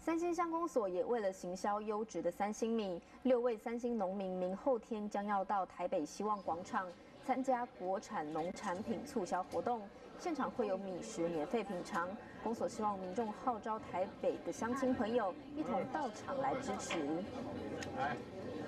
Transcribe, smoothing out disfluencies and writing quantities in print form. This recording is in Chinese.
三星乡公所也为了行销优质的三星米，6位三星农民明后天将要到台北希望广场参加国产农产品促销活动，现场会有米食免费品尝。公所希望民众号召台北的乡亲朋友一同到场来支持。